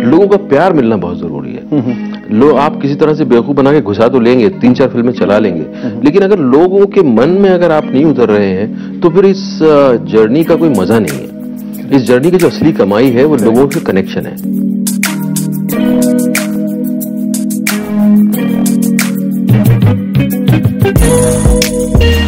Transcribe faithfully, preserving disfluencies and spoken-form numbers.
लोगों का प्यार मिलना बहुत जरूरी है। लोग आप किसी तरह से बेवकूफ बना के घुसा तो लेंगे, तीन चार फिल्में चला लेंगे, लेकिन अगर लोगों के मन में अगर आप नहीं उतर रहे हैं तो फिर इस जर्नी का कोई मजा नहीं है। इस जर्नी की जो असली कमाई है वो लोगों से कनेक्शन है। Thank you.